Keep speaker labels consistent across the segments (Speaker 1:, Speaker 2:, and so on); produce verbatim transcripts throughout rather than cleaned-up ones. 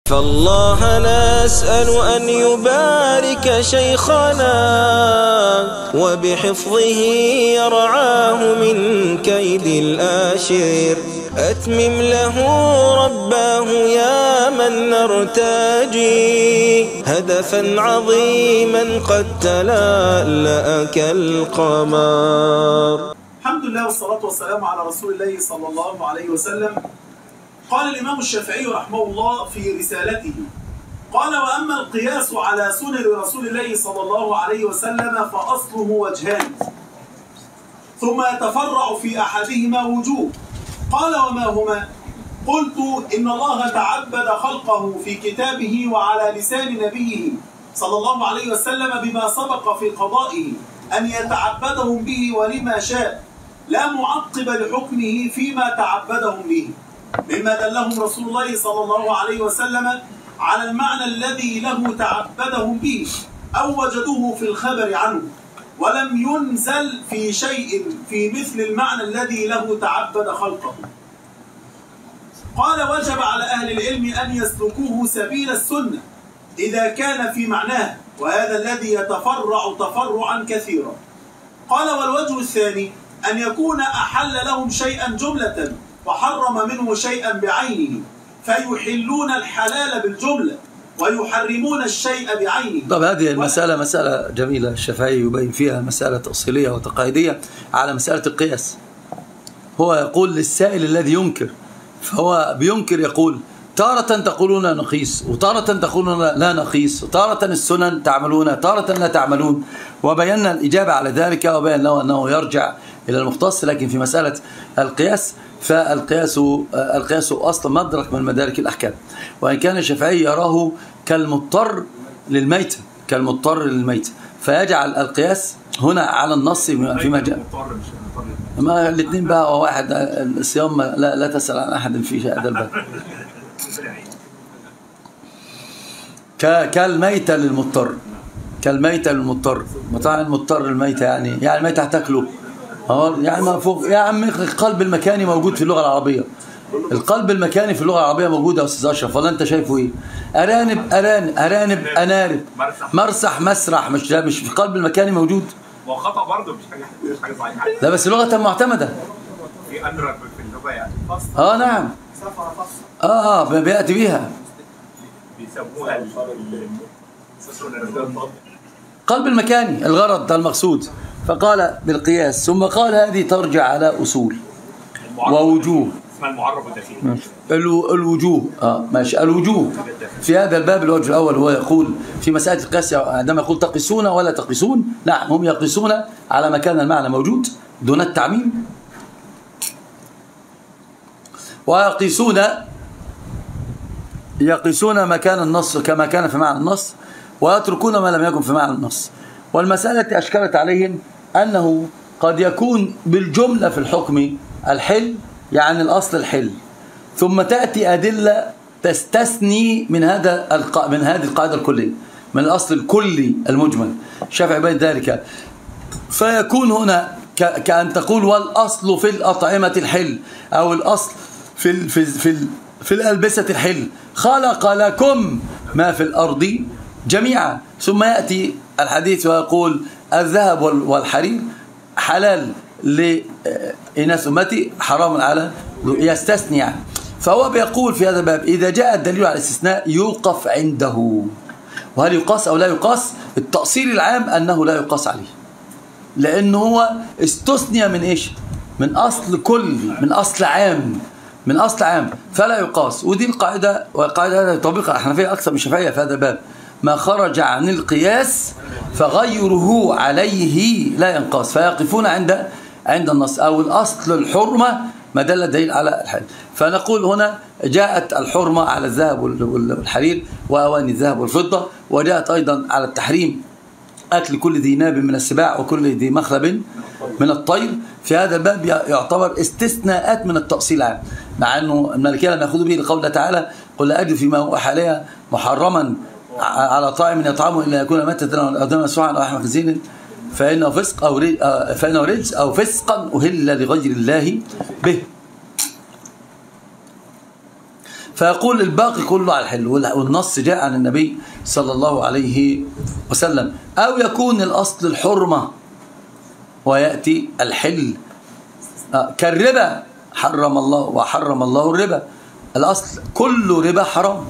Speaker 1: فالله نسأل أن يبارك شيخنا وبحفظه يرعاه من كيد الآشر. أتمم له رباه يا من نرتجي هدفا عظيما قد تلألأ كالقمر.
Speaker 2: الحمد لله والصلاة والسلام على رسول الله صلى الله عليه وسلم. قال الإمام الشافعي رحمه الله في رسالته، قال: وأما القياس على سنن رسول الله صلى الله عليه وسلم فأصله وجهان، ثم يتفرع في أحدهما وجوه. قال: وما هما؟ قلت: إن الله تعبد خلقه في كتابه وعلى لسان نبيه صلى الله عليه وسلم بما سبق في قضائه أن يتعبدهم به ولما شاء، لا معقب لحكمه فيما تعبدهم به، مما دلهم رسول الله صلى الله عليه وسلم على المعنى الذي له تعبدهم به أو وجدوه في الخبر عنه، ولم ينزل في شيء في مثل المعنى الذي له تعبد خلقه. قال: وجب على أهل العلم أن يسلكوه سبيل السنة إذا كان في معناه، وهذا الذي يتفرع تفرعا كثيرا. قال: والوجه الثاني أن يكون أحل لهم شيئا جملة وحرم منه شيئا بعينه، فيحلون الحلال بالجملة ويحرمون الشيء بعينه.
Speaker 3: طب هذه المسألة مسألة جميلة، الشافعي يبين فيها مسألة أصيلية وتقاعدية على مسألة القياس. هو يقول للسائل الذي ينكر، فهو بينكر يقول: تارة تقولون نقيس، وتارة تقولون لا نقيس، وتارة السنن تعملون، تارة لا تعملون. وبينا الإجابة على ذلك، وبين له أنه يرجع إلى المختص. لكن في مسألة القياس فالقياس القياس أصلا مدرك من مدارك الأحكام، وإن كان الشافعي يراه كالمضطر للميت كالمضطر للميت فيجعل القياس هنا على النص فيما جاء. ما الاثنين بقى واحد، الصيام لا, لا تسأل عن أحد في هذا الباب. كالميتة للمضطر كالميتة للمضطر مطاع المضطر الميتة، يعني يعني الميتة هتاكله يعني ما فوق. يا عم القلب المكاني موجود في اللغة العربية، القلب المكاني في اللغة العربية موجود يا أستاذ أشرف، ولا أنت شايفه إيه؟ أرانب أرانب أرانب أنارب، مرسح مسرح، مش مش في القلب المكاني موجود.
Speaker 4: هو خطأ برضه، مش حاجة مش حاجة صحيحة.
Speaker 3: لا بس لغة معتمدة.
Speaker 4: في أنرب في اللغة يعني.
Speaker 3: آه نعم. آه آه بيأتي بيها.
Speaker 4: بيسموها
Speaker 3: قلب المكاني، الغرض المقصود. فقال بالقياس، ثم قال هذه ترجع على أصول ووجوه.
Speaker 4: اسمها المعرب والدخيل.
Speaker 3: الوجوه اه ماشي. الوجوه في هذا الباب الوجه الأول هو يقول في مسألة القياس عندما يقول تقيسون ولا تقيسون، نعم هم يقيسون على ما كان المعنى موجود دون التعميم، ويقيسون يقيسون ما كان النص كما كان في معنى النص، ويتركون ما لم يكن في معنى النص. والمسألة التي أشكلت عليهم أنه قد يكون بالجملة في الحكم الحل، يعني الأصل الحل، ثم تأتي أدلة تستثني من هذا الق... من هذه القاعدة الكلية، من الأصل الكلي المجمل. الشافعي بين ذلك، فيكون هنا ك... كأن تقول والأصل في الأطعمة الحل، أو الأصل في ال... في ال... في, ال... في الألبسة الحل، خلق لكم ما في الأرض جميعا. ثم يأتي الحديث ويقول الذهب والحرير حلال لإناث أمتي حرام على، يستثني يعني. فهو بيقول في هذا الباب إذا جاء الدليل على الاستثناء يوقف عنده، وهل يقاس أو لا يقاس؟ التأصيل العام أنه لا يقاس عليه، لأنه هو استثني من إيش؟ من أصل كلي، من أصل عام من أصل عام فلا يقاس. ودي القاعدة، والقاعدة هذا يطبقها الحنفية أكثر من الشافعية في هذا الباب. ما خرج عن القياس فغيره عليه لا ينقاس، فيقفون عند عند النص أو الأصل الحرمة ما دل دليل على الحل. فنقول هنا جاءت الحرمة على الذهب والحرير وأواني الذهب والفضة، وجاءت أيضا على التحريم أكل كل ذي ناب من السباع وكل ذي مخلب من الطير. في هذا الباب يعتبر استثناءات من التأصيل العام، مع أنه المالكية لم يأخذوا به لقوله تعالى قل لا أجد فيما هو حاليا محرما على طاعم يطعمه إلا يكون ميتة أو دما مسفوحا أو لحم خنزير فإنه فسق أو فإنه رجس أو فسقا أهل لغير الله به. فيقول الباقي كله على الحل، والنص جاء عن النبي صلى الله عليه وسلم. أو يكون الأصل الحرمة ويأتي الحل كالربا، حرم الله وحرم الله الربا. الأصل كل ربا حرام،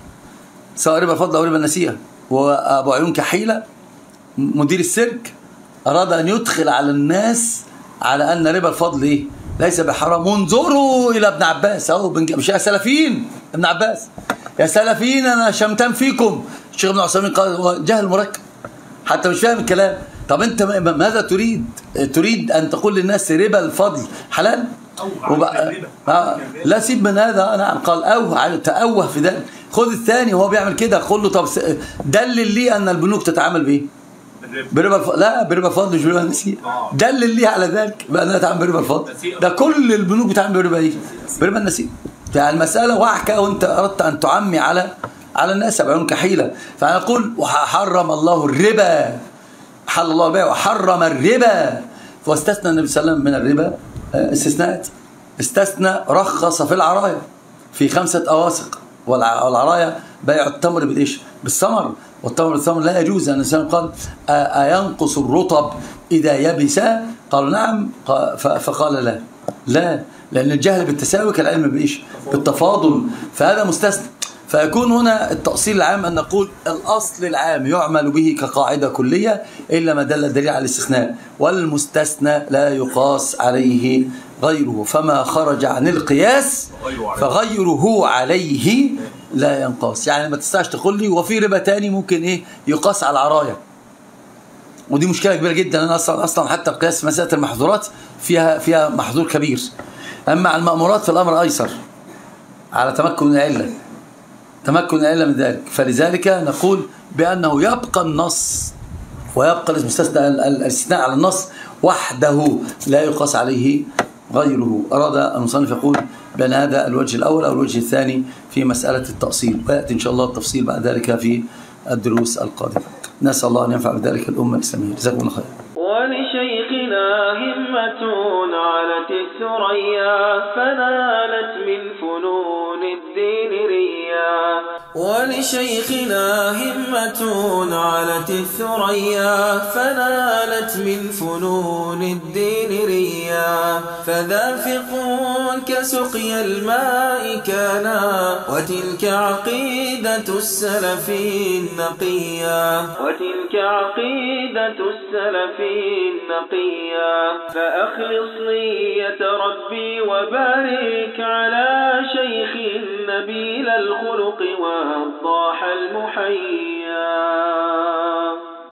Speaker 3: سواء ربا الفضل أو ربا النسيئة. وأبو عيون كحيلة مدير السيرك أراد أن يدخل على الناس على أن ربا الفضل إيه؟ ليس بحرام. انظروا إلى ابن عباس أهو، مش يا سلفيين، ابن عباس يا سلفيين أنا شمتان فيكم. الشيخ ابن عثيمين قال جهل مركب، حتى مش فاهم الكلام. طب أنت ماذا تريد؟ تريد أن تقول للناس ربا الفضل حلال؟ وبقى آه لا سيب من هذا. نعم قال أوه، تأوه في ذلك. خذ الثاني وهو بيعمل كده، قل له طب دلل لي أن البنوك تتعامل بإيه؟ بربا الفضل. لا بربا الفضل مش بربا النسيئة. دلل لي على ذلك بأنها تتعامل بربا الفضل. ده كل البنوك بتتعامل بربا إيه؟ بربا النسيئة. يعني المسألة وحكة وأنت أردت أن تعمي على على الناس بعون كحيلة. فنقول وحرم الله الربا، حل الله البيع وحرم الربا. واستثنى النبي صلى الله عليه وسلم من الربا استثناءات. استثنى رخص في العرايا في خمسة أواسق، والعرايا بيع التمر بالإيش؟ بالثمر، والتمر بالثمر لا يجوز. أن الإنسان قال أينقص الرطب إذا يبس؟ قالوا نعم، فقال لا لا، لأن الجهل بالتساوي كالعلم بالإيش؟ بالتفاضل، فهذا مستثنى. فيكون هنا التأصيل العام أن نقول الأصل العام يعمل به كقاعدة كلية إلا ما دل الدليل على الاستثناء، والمستثنى لا يقاس عليه غيره، فما خرج عن القياس فغيره عليه لا ينقاس. يعني ما تستطيعش تقول لي وفي ربا تاني ممكن إيه يقاس على العرايا، ودي مشكلة كبيرة جدا. أنا أصلا أصلا حتى القياس مسألة المحظورات فيها فيها محظور كبير، أما على المأمورات في الأمر أيسر على تمكن العلة، تمكن العلة من ذلك. فلذلك نقول بأنه يبقى النص ويبقى المستثنى الاستثناء على النص وحده لا يقاس عليه غيره. أراد المصنف يقول بأن هذا الوجه الأول أو الوجه الثاني في مسألة التأصيل، ويأتي إن شاء الله التفصيل بعد ذلك في الدروس القادمة. نسأل الله أن ينفع بذلك الأمة الإسلامية. جزاكم الله خير.
Speaker 1: ولشيخنا همة علت الثريا فنالت من فنون الدين ريا. ولشيخنا همة علت الثريا فنالت من فنون الدين ريا. فذافق كسقي الماء كانا وتلك عقيدة السلف النقيا. وتلك عقيدة السلف النقيا. فأخلص نية ربي وبارك على شيخ نبيل الخلق وضاح المحيا.